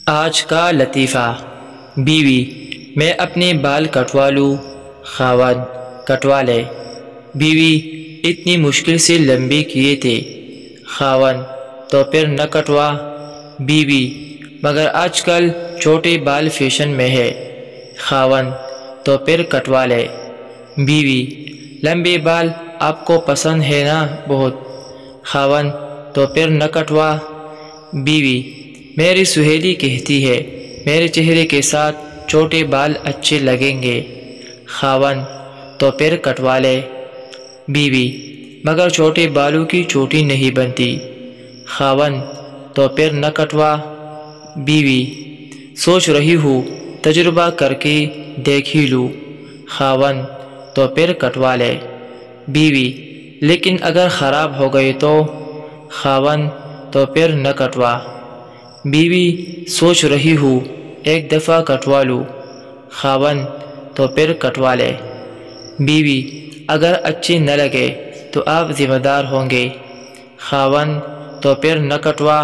آج کا لطیفہ۔ بیوی: میں اپنے بال کٹوا لوں؟ خاوند: کٹوا لے۔ بیوی: اتنی مشکل سے لمبے کیے تھے۔ خاوند: تو پھر نہ کٹوا۔ بیوی: مگر آج کل چھوٹے بال فیشن میں ہے۔ خاوند: تو پھر کٹوا لے۔ بیوی: لمبے بال آپ کو پسند ہے نا بہت۔ خاوند: تو پھر نہ کٹوا۔ بیوی: میری سہیلی کہتی ہے میرے چہرے کے ساتھ چھوٹے بال اچھے لگیں گے۔ خاوند: تو پھر کٹوا لے۔ بیوی: مگر چھوٹے بالوں کی چوٹی نہیں بنتی۔ خاوند: تو پھر نہ کٹوا۔ بیوی: سوچ رہی ہوں تجربہ کر کے دیکھ ہی لوں۔ خاوند: تو پھر کٹوا لے۔ بیوی: لیکن اگر خراب ہو گئے تو؟ خاوند: تو پھر نہ کٹوا۔ بیوی: سوچ رہی ہوں ایک دفعہ کٹوا لوں۔ خاوند: تو پھر کٹوا لے۔ بیوی: اگر اچھے نہ لگے تو آپ ذمہ دار ہوں گے۔ خاوند: تو پھر نہ کٹوا۔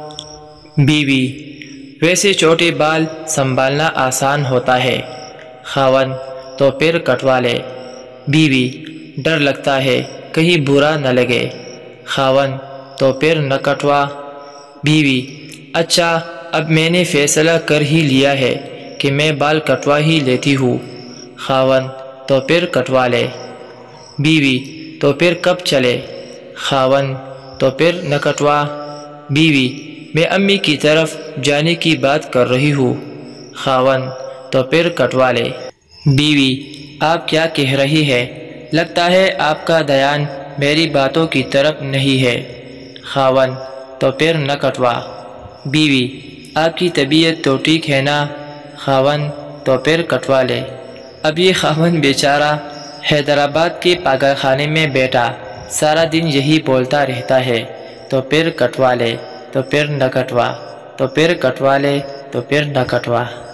بیوی: ویسے چھوٹے بال سنبھالنا آسان ہوتا ہے۔ خاوند: تو پھر کٹوا لے۔ بیوی: ڈر لگتا ہے کہیں برا نہ لگے۔ خاوند: تو پھر نہ کٹوا۔ بیوی: اچھا اب میں نے فیصلہ کر ہی لیا ہے کہ میں بال کٹوا ہی لیتی ہوں۔ خاوند: تو پھر کٹوا لے۔ بیوی: تو پھر کب چلے؟ خاوند: تو پھر نہ کٹوا۔ بیوی: میں امی کی طرف جانے کی بات کر رہی ہوں۔ خاوند: تو پھر کٹوا لے۔ بیوی: آپ کیا کہہ رہی ہے؟ لگتا ہے آپ کا دھیان میری باتوں کی طرف نہیں ہے۔ خاوند: تو پھر نہ کٹوا۔ بیوی: آپ کی طبیعت تو ٹھیک ہے نا؟ خاوند: تو پھر کٹوا لے۔ اب یہ خاوند بیچارہ حیدرآباد کے پاگل خانے میں بیٹھا سارا دن یہی بولتا رہتا ہے تو پھر کٹوا لے، تو پھر نہ کٹوا، تو پھر کٹوا لے، تو پھر نہ کٹوا۔